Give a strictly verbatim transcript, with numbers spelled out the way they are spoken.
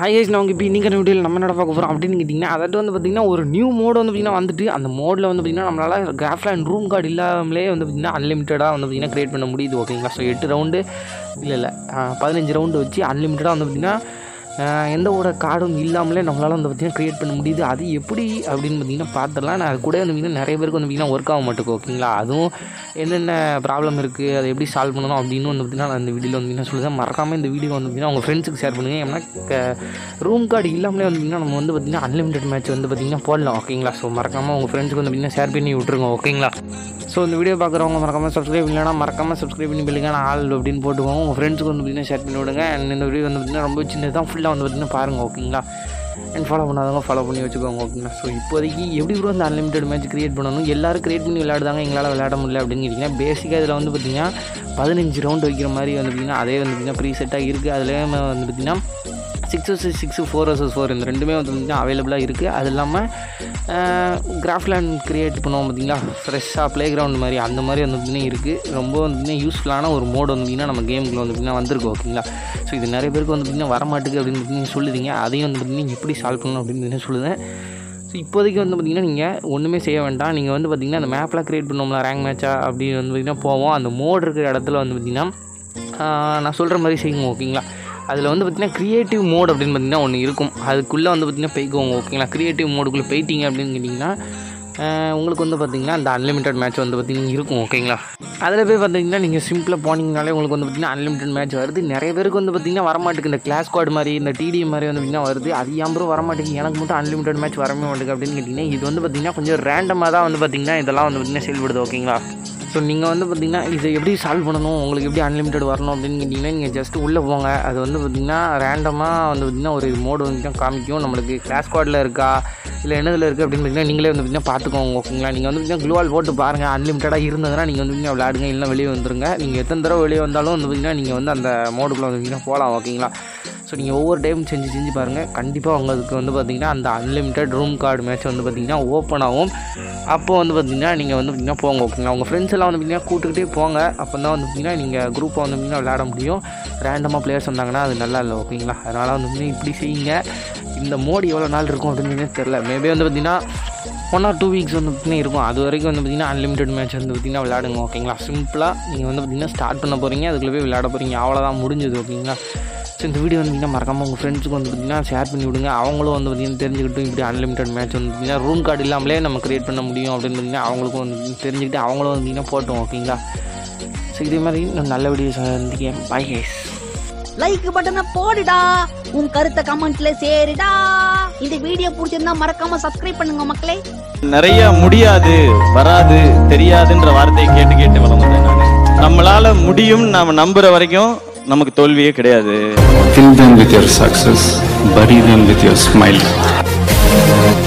Hi guys, நான் இப்போ இன்றைக்கி வீடியோவில் நம்ம என்ன பார்க்க போகிறோம் அப்படின்னு கேட்டிங்கன்னா, அதாவது வந்து பார்த்திங்கன்னா ஒரு நியூ மோடு வந்து பார்த்திங்கன்னா வந்துட்டு அந்த மோடில் வந்து பார்த்திங்கன்னா நம்மளால் கிராஃப்லைன் ரூம் கார்டு இல்லாமலே வந்து பார்த்திங்கன்னா அன்லிமிட்டடாக வந்து பார்த்திங்கன்னா க்ரியேட் பண்ண முடியுது. ஓகேங்களா? ஸோ எட்டு ரவுண்டு இல்லை இல்லை பதினஞ்சு ரவுண்டு வச்சு அன்லிமிட்டடாக வந்து பார்த்திங்கன்னா எந்த ஒரு கார்டும் இல்லாமலே நம்மளால் வந்து பார்த்திங்கன்னா க்ரியேட் பண்ண முடியுது. அது எப்படி அப்படின்னு பார்த்திங்கன்னா பார்த்துடலாம். நான் அது கூட வந்து பார்த்திங்கன்னா நிறைய பேருக்கு வந்து பார்த்திங்கன்னா ஒர்க் ஆக மாட்டேங்க. ஓகேங்களா? அதுவும் என்னென்ன ப்ராப்ளம் இருக்குது, அதை எப்படி சால்வ் பண்ணணும் அப்படின்னு வந்து பார்த்திங்கன்னா நான் இந்த வீடியோவில் வந்து பார்த்திங்கன்னா சொல்லுவேன். மறக்காமல் இந்த வீடியோ வந்து பார்த்திங்கன்னா உங்கள் ஃப்ரெண்ட்ஸுக்கு ஷேர் பண்ணுங்கள். ஏன்னா ரூம் கார்டு இல்லாமலே வந்து பார்த்திங்கன்னா நம்ம வந்து பார்த்திங்கன்னா அன்லிமிட்டட் மேட்ச் வந்து பார்த்திங்கன்னா போடலாம். ஓகேங்களா? ஸோ மறக்காமல் உங்கள் ஃப்ரெண்ட்ஸுக்கு வந்து பார்த்திங்கன்னா ஷேர் பண்ணி விட்ருங்க. ஓகேங்களா? ஸோ இந்த வீடியோ பார்க்குறவங்க மறக்காமல் சப்ஸ்கிரைப் இல்லைனா மறக்காமல் சப்ஸ்கிரைப் பண்ணி பிள்ளைங்க ஆள் அப்படின்னு போட்டுக்கோங்க. உங்கள் ஃப்ரெண்ட்ஸுக்கு வந்து பார்த்திங்கன்னா ஷேர் பண்ணி விடுங்க. அண்ட் இந்த வீடியோ வந்து பார்த்திங்கன்னா ரொம்ப சின்னதான், ஃபுல்லாக வந்து பார்த்திங்கன்னா பாருங்கள். ஓகேங்களா? அண்ட் ஃபாலோ பண்ணாதவங்க ஃபாலோ பண்ணி வச்சுக்கோங்க. ஓகேங்களா? ஸோ இப்போதைக்கு எப்படி கூட அந்த அன்லிமிட்டட் மேட்ச் க்ரியேட் பண்ணணும், எல்லோரும் க்ரியேட் பண்ணி விளையாடுதாங்க, எங்களால் விளையாட முடியல அப்படின்னு கேட்டிங்கன்னா, பேசிக்காக இதில் வந்து பார்த்திங்கன்னா பதினஞ்சு ரவுண்டு வைக்கிற மாதிரி வந்து பார்த்திங்கன்னா அதே வந்து பார்த்திங்கன்னா ப்ரீ செட்டாக இருக்குது. அதிலே வந்து பார்த்திங்கன்னா six versus six four versus four இந்த ரெண்டுமே வந்து பார்த்திங்கன்னா அவைலபிளாக இருக்குது. அது இல்லாமல் கிராஃப்லேண்ட் க்ரியேட் பண்ணுவோம் பார்த்திங்களா, ஃப்ரெஷ்ஷாக ப்ளே கிரவுண்ட் மாதிரி அந்த மாதிரி வந்து பார்த்திங்கன்னா இருக்குது. ரொம்ப வந்து பார்த்திங்கன்னா யூஸ்ஃபுல்லான ஒரு மோடு வந்து பார்த்திங்கன்னா நம்ம கேமுக்குள்ள வந்து பார்த்திங்கன்னா வந்திருக்கு. ஓகேங்களா? ஸோ இது நிறைய பேருக்கு வந்து பார்த்திங்கன்னா வரமாட்டுக்கு அப்படின்னு பார்த்திங்கன்னா சொல்லுதீங்க. அதையும் வந்து பார்த்திங்கன்னா எப்படி சால்வ் பண்ணணும் அப்படின்னு பார்த்திங்கன்னா சொல்லுவேன். ஸோ இப்போதைக்கு வந்து பார்த்திங்கன்னா நீங்கள் ஒன்றுமே செய்ய வேண்டாம். நீங்கள் வந்து பார்த்திங்கன்னா அந்த மேப்லாம் க்ரியேட் பண்ணோம்ல, ரேங்க் மேட்சா அப்படின்னு வந்து பார்த்திங்கன்னா போவோம். அந்த மோடு இருக்கிற இடத்துல வந்து பார்த்திங்கன்னா நான் சொல்கிற மாதிரி செய்யுங்க. ஓகேங்களா? அதில் வந்து பார்த்திங்கன்னா க்ரியேட்டிவ் மோட் அப்படின்னு பார்த்திங்கன்னா ஒன்று இருக்கும். அதுக்குள்ளே வந்து பார்த்திங்கன்னா போய்க்குவோங்க. ஓகேங்களா? க்ரியேட்டிவ் மோடுக்குள்ளே போயிட்டீங்க அப்படின்னு கேட்டிங்கன்னா உங்களுக்கு வந்து பார்த்திங்கன்னா அந்த அன்லிமிட்டட் மேட்ச் வந்து பார்த்திங்கன்னா இருக்கும். ஓகேங்களா? அதில் போய் பார்த்திங்கன்னா நீங்கள் சிம்பிளாக போனீங்கனாலே உங்களுக்கு வந்து பார்த்திங்கன்னா அன்லிமிட்டட் மேட்ச் வருது. நிறைய பேருக்கு வந்து பார்த்திங்கன்னா வரமாட்டுக்கு இந்த கிளாஸ் ஸ்குவாட் மாதிரி இந்த டிடிஎம் மாதிரி வந்து பார்த்திங்கன்னா வருது. அது ஏன் ப்ரோ வரமாட்டேங்குது, எனக்கு மட்டும் அன்லிமிட்டட் மேட்ச் வரவே மாட்டேங்குது அப்படின்னு கேட்டிங்கன்னா, இது வந்து பார்த்திங்கன்னா கொஞ்சம் ரேண்டமாக தான் வந்து பார்த்திங்கன்னா இதெல்லாம் வந்து பார்த்திங்கன்னா செயல்படுது. ஓகேங்களா? ஸோ நீங்கள் வந்து பார்த்திங்கன்னா இதை எப்படி சால்வ் பண்ணணும், உங்களுக்கு எப்படி அன்லிமிட்டட் வரணும் அப்படின்னு கேட்டிங்கன்னா, நீங்கள் ஜஸ்ட்டு உள்ளே போங்க. அது வந்து பார்த்திங்கன்னா ரேண்டமாக வந்து பார்த்திங்கன்னா ஒரு மோடு வந்து காமிக்கும். நம்மளுக்கு கிளாஸ் ஸ்குவாடில் இருக்கா இல்லை என்னதில் இருக்குது அப்படின்னு பார்த்திங்கன்னா நீங்களே வந்து பார்த்திங்கன்னா பார்த்துக்கோங்க. ஓகேங்களா? நீங்கள் வந்து பார்த்திங்கன்னா க்ளூவால் போட்டு பாருங்கள். அன்லிமிட்டடாக இருந்ததுன்னா நீங்கள் வந்து பார்த்திங்கன்னா விளையாடுங்க, இல்லை வெளியே வந்துருங்க. நீங்கள் எத்தனை தடவை வெளியே வந்தாலும் வந்து பார்த்திங்கன்னா நீங்கள் வந்து அந்த மோடுக்குள்ளே வந்து பார்த்திங்கன்னா போகலாம். ஓகேங்களா? ஸோ நீங்கள் ஒவ்வொரு டைம் செஞ்சு செஞ்சு பாருங்கள். கண்டிப்பாக உங்களுக்கு வந்து பார்த்திங்கன்னா அந்த அன்லிமிட்டட் ரூம் கார்டு மேட்ச் வந்து பார்த்திங்கன்னா ஓப்பன் ஆகும். அப்போது வந்து பார்த்திங்கன்னா நீங்கள் வந்து பார்த்திங்கன்னா போங்க. ஓகேங்களா? உங்கள் ஃப்ரெண்ட்ஸ் எல்லாம் வந்து பார்த்திங்கன்னா கூட்டுக்கிட்டே போங்க. அப்போ தான் வந்து பார்த்திங்கன்னா நீங்கள் குரூப்பாக வந்து பார்த்திங்கன்னா விளையாட முடியும். ரேண்டமாக பிளேயர்ஸ் வந்தாங்கன்னா அது நல்லா இல்லை. ஓகேங்களா? அதனால் வந்து பார்த்திங்கன்னா இப்படி செய்யுங்க. இந்த மோடி எவ்வளோ நாள் இருக்கும் அப்படின்னு தெரில. மேபி வந்து பார்த்திங்கன்னா ஒன் ஆர் டூ வீக்ஸ் வந்து பார்த்திங்கன்னா இருக்கும். அது வரைக்கும் வந்து பார்த்திங்கன்னா அன்லிமிட்டட் மேட்ச் வந்து பார்த்திங்கன்னா விளையாடுங்க. ஓகேங்களா? சிம்பிளாக நீங்கள் வந்து பார்த்திங்கன்னா ஸ்டார்ட் பண்ண போகிறீங்க, அதுக்குள்ளே போய் விளையாட போகிறீங்க. அவ்வளோதான், முடிஞ்சது. ஓகேங்களா? ஸோ இந்த வீடியோ வந்து பார்த்திங்கன்னா மறக்காமல் உங்கள் ஃப்ரெண்ட்ஸுக்கு வந்து பார்த்திங்கன்னா ஷேர் பண்ணி விடுங்க. அவங்களும் வந்து பார்த்திங்கன்னா தெரிஞ்சுக்கிட்டும் இப்படி அன்லிமிட்டட் மேட்ச் வந்து பார்த்திங்கன்னா ரூம் கார்டு இல்லாமலே நம்ம க்ரியேட் பண்ண முடியும் அப்படின்னு பார்த்திங்கன்னா அவங்களுக்கும் வந்து தெரிஞ்சுக்கிட்டு அவங்களும் வந்து பார்த்திங்கன்னா போட்டோம். ஓகேங்களா? ஸோ இதே மாதிரி நான் நல்ல வீடியோ சந்திக்கேன். Bye guys. லைக் பட்டனை போடுடா, உன் கருத்தை கமெண்ட்ல சேருடா. இந்த வீடியோ பிடிச்சிருந்தா மறக்காம சப்ஸ்கிரைப் பண்ணுங்க மக்களே. நிறைய முடியாது, வராது, தெரியாதுன்ற வார்த்தையை கேட்டு கேட்டு வளர்ந்தேன் நான். நம்மளால முடியும் நாம நம்புற வரைக்கும் நமக்கு தோல்வியே கிடையாது. Fill them with your success, bury them with your smile.